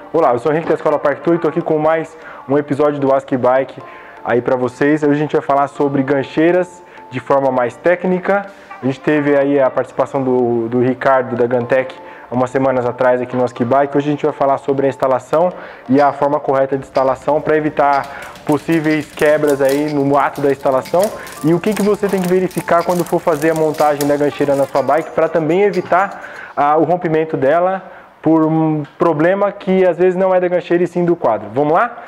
Olá, eu sou o Henrique da Escola Park Tour e estou aqui com mais um episódio do Ask Bike aí para vocês. Hoje a gente vai falar sobre gancheiras de forma mais técnica. A gente teve aí a participação do Ricardo da Gantec umas semanas atrás aqui no Ask Bike. Hoje a gente vai falar sobre a instalação e a forma correta de instalação para evitar possíveis quebras aí no ato da instalação e o que você tem que verificar quando for fazer a montagem da gancheira na sua bike para também evitar o rompimento dela por um problema que às vezes não é da gancheira e sim do quadro. Vamos lá?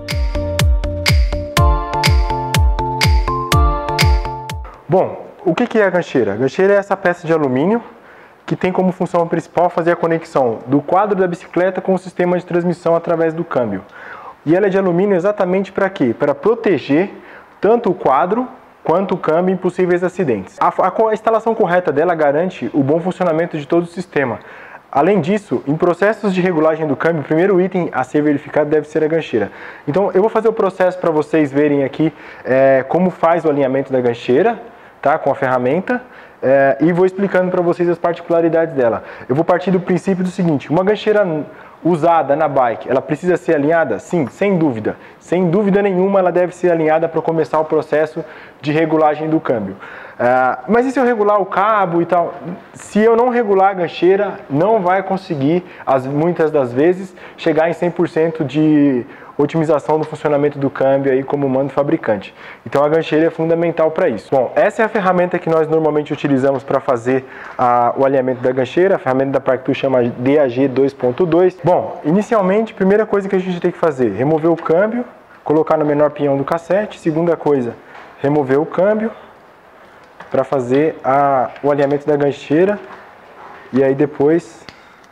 Bom, o que é a gancheira? A gancheira é essa peça de alumínio que tem como função principal fazer a conexão do quadro da bicicleta com o sistema de transmissão através do câmbio. E ela é de alumínio exatamente para quê? Para proteger tanto o quadro quanto o câmbio em possíveis acidentes. A instalação correta dela garante o bom funcionamento de todo o sistema. Além disso, em processos de regulagem do câmbio, o primeiro item a ser verificado deve ser a gancheira. Então eu vou fazer o processo para vocês verem aqui como faz o alinhamento da gancheira, tá? Com a ferramenta, e vou explicando para vocês as particularidades dela. Eu vou partir do princípio do seguinte: uma gancheira usada na bike, ela precisa ser alinhada? Sim, sem dúvida. Sem dúvida nenhuma ela deve ser alinhada para começar o processo de regulagem do câmbio. Mas e se eu regular o cabo e tal? Se eu não regular a gancheira, não vai conseguir, muitas das vezes, chegar em 100% de otimização do funcionamento do câmbio aí como manda o fabricante. Então a gancheira é fundamental para isso. Bom, essa é a ferramenta que nós normalmente utilizamos para fazer o alinhamento da gancheira. A ferramenta da Park Tour chama DAG 2.2. Bom, inicialmente, primeira coisa que a gente tem que fazer, remover o câmbio, colocar no menor pinhão do cassete. Segunda coisa, remover o câmbio para fazer o alinhamento da gancheira, e aí depois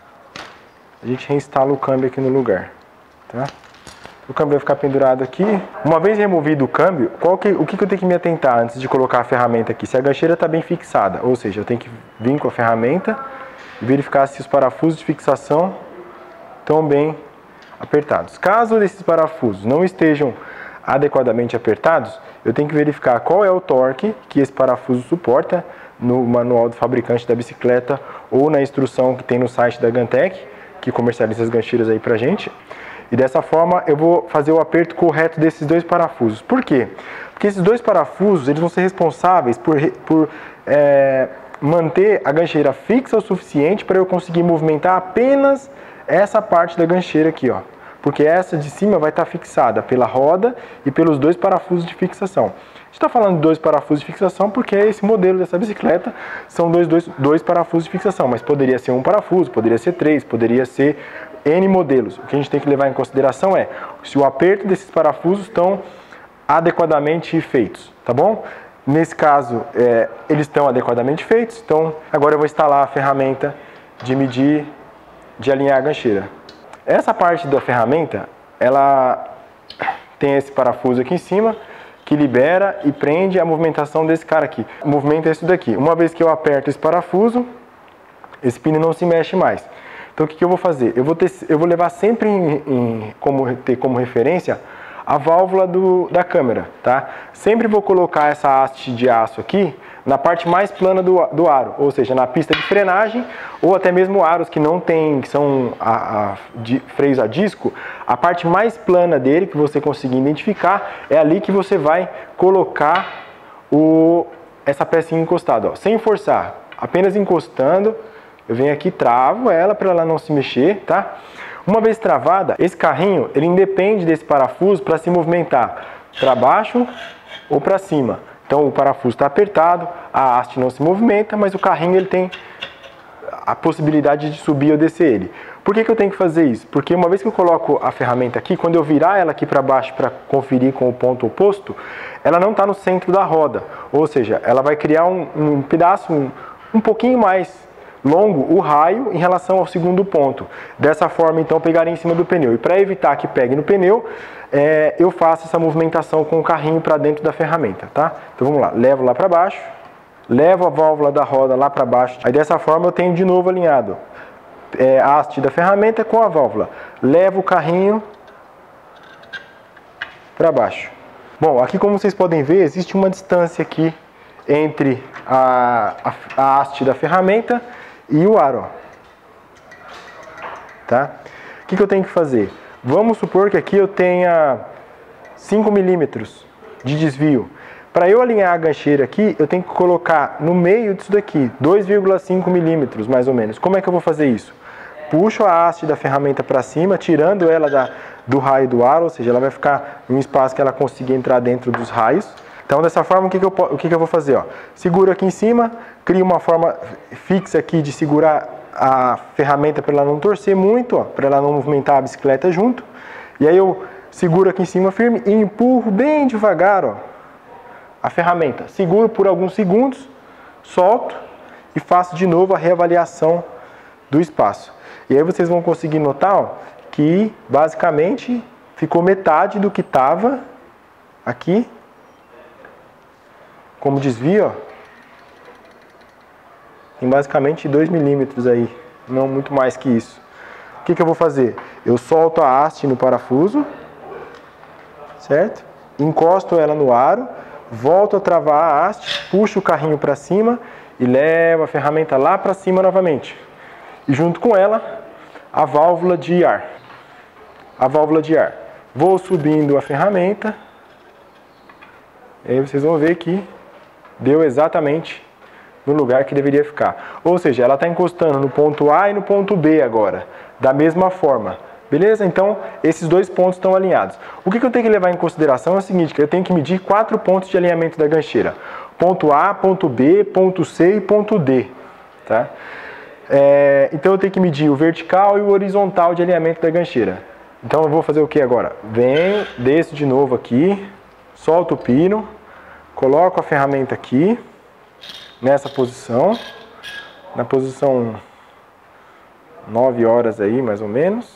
a gente reinstala o câmbio aqui no lugar, tá? O câmbio vai ficar pendurado aqui. Uma vez removido o câmbio, o que eu tenho que me atentar antes de colocar a ferramenta aqui? Se a gancheira está bem fixada, ou seja, eu tenho que vir com a ferramenta e verificar se os parafusos de fixação estão bem apertados. Caso esses parafusos não estejam adequadamente apertados, eu tenho que verificar qual é o torque que esse parafuso suporta no manual do fabricante da bicicleta ou na instrução que tem no site da Gantec, que comercializa as gancheiras aí pra gente. E dessa forma eu vou fazer o aperto correto desses dois parafusos. Por quê? Porque esses dois parafusos eles vão ser responsáveis por manter a gancheira fixa o suficiente para eu conseguir movimentar apenas essa parte da gancheira aqui, ó. Porque essa de cima vai estar fixada pela roda e pelos dois parafusos de fixação. A gente está falando de dois parafusos de fixação porque esse modelo dessa bicicleta são dois parafusos de fixação, mas poderia ser um parafuso, poderia ser três, poderia ser N modelos. O que a gente tem que levar em consideração é se o aperto desses parafusos estão adequadamente feitos, tá bom? Nesse caso, eles estão adequadamente feitos, então agora eu vou instalar a ferramenta de medir, de alinhar a gancheira. Essa parte da ferramenta, ela tem esse parafuso aqui em cima, que libera e prende a movimentação desse cara aqui. O movimento é isso daqui. Uma vez que eu aperto esse parafuso, esse pino não se mexe mais. Então o que eu vou fazer? Eu vou levar sempre ter como referência a válvula da câmera, tá? Sempre vou colocar essa haste de aço aqui na parte mais plana do aro, ou seja, na pista de frenagem, ou até mesmo aros que não tem, que são freios a disco, a parte mais plana dele, que você conseguir identificar, é ali que você vai colocar essa pecinha encostada, ó, sem forçar, apenas encostando. Eu venho aqui, travo ela para ela não se mexer, tá? Uma vez travada, esse carrinho, ele independe desse parafuso para se movimentar para baixo ou para cima. Então o parafuso está apertado, a haste não se movimenta, mas o carrinho ele tem a possibilidade de subir ou descer ele. Por que eu tenho que fazer isso? Porque uma vez que eu coloco a ferramenta aqui, quando eu virar ela aqui para baixo para conferir com o ponto oposto, ela não está no centro da roda. Ou seja, ela vai criar um pedaço um pouquinho mais longo, o raio, em relação ao segundo ponto. Dessa forma, então, eu pegaria em cima do pneu. E para evitar que pegue no pneu, eu faço essa movimentação com o carrinho para dentro da ferramenta, tá? Então vamos lá, levo lá para baixo, levo a válvula da roda lá para baixo. Aí dessa forma eu tenho de novo alinhado a haste da ferramenta com a válvula. Levo o carrinho para baixo. Bom, aqui como vocês podem ver, existe uma distância aqui entre a haste da ferramenta e o aro, tá? O que eu tenho que fazer? Vamos supor que aqui eu tenha 5 milímetros de desvio. Para eu alinhar a gancheira aqui, eu tenho que colocar no meio disso daqui, 2,5 milímetros mais ou menos. Como é que eu vou fazer isso? Puxo a haste da ferramenta para cima, tirando ela do raio do aro, ou seja, ela vai ficar em um espaço que ela consiga entrar dentro dos raios. Então, dessa forma, o que eu vou fazer? Ó? Seguro aqui em cima, crio uma forma fixa aqui de segurar a ferramenta para ela não torcer muito, para ela não movimentar a bicicleta junto. E aí eu seguro aqui em cima firme e empurro bem devagar, ó, a ferramenta. Seguro por alguns segundos, solto e faço de novo a reavaliação do espaço. E aí vocês vão conseguir notar, ó, que basicamente ficou metade do que estava aqui como desvio, ó. Tem basicamente 2 milímetros aí, não muito mais que isso. O que eu vou fazer? Eu solto a haste no parafuso, certo? Encosto ela no aro, volto a travar a haste, puxo o carrinho para cima e levo a ferramenta lá para cima novamente. E junto com ela, a válvula de ar. A válvula de ar. Vou subindo a ferramenta. E aí vocês vão ver que deu exatamente no lugar que deveria ficar. Ou seja, ela está encostando no ponto A e no ponto B agora, da mesma forma. Beleza? Então, esses dois pontos estão alinhados. O que eu tenho que levar em consideração é o seguinte, que eu tenho que medir 4 pontos de alinhamento da gancheira. Ponto A, ponto B, ponto C e ponto D. Tá? Então, eu tenho que medir o vertical e o horizontal de alinhamento da gancheira. Então, eu vou fazer o que agora? Venho, desço de novo aqui, solto o pino, coloco a ferramenta aqui, nessa posição, na posição 9 horas aí, mais ou menos.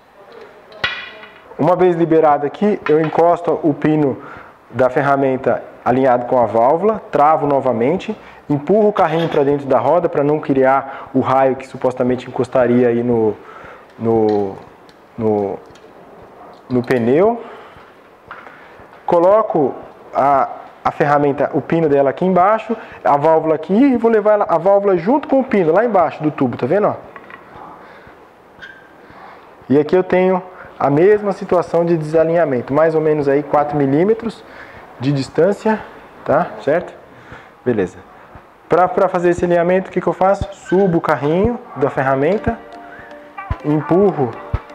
Uma vez liberado aqui, eu encosto o pino da ferramenta alinhado com a válvula, travo novamente, empurro o carrinho para dentro da roda para não criar o raio que supostamente encostaria aí no pneu. Coloco a ferramenta, o pino dela aqui embaixo, a válvula aqui, e vou levar a válvula junto com o pino lá embaixo do tubo, tá vendo? Ó? E aqui eu tenho a mesma situação de desalinhamento, mais ou menos aí 4 milímetros de distância, tá? Certo? Beleza. Para fazer esse alinhamento, o que eu faço? Subo o carrinho da ferramenta, empurro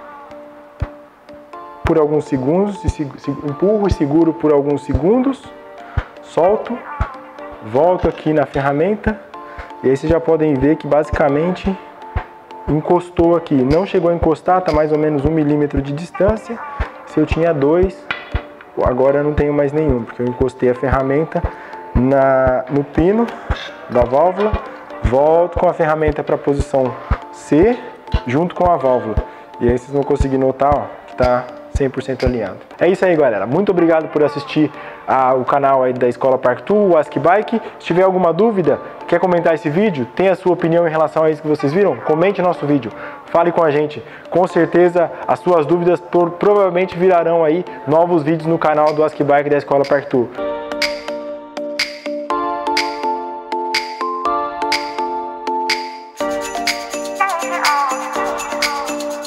por alguns segundos, empurro e seguro por alguns segundos, solto, volto aqui na ferramenta, e aí vocês já podem ver que basicamente encostou aqui, não chegou a encostar, está mais ou menos 1 milímetro de distância. Se eu tinha 2, agora eu não tenho mais nenhum, porque eu encostei a ferramenta no pino da válvula, volto com a ferramenta para a posição C, junto com a válvula, e aí vocês vão conseguir notar, ó, que está 100% alinhado. É isso aí, galera. Muito obrigado por assistir o canal aí da Escola Park2, o Ask Bike. Se tiver alguma dúvida, quer comentar esse vídeo, tem a sua opinião em relação a isso que vocês viram, comente nosso vídeo, fale com a gente. Com certeza as suas dúvidas provavelmente virarão aí novos vídeos no canal do Ask Bike da Escola Park2.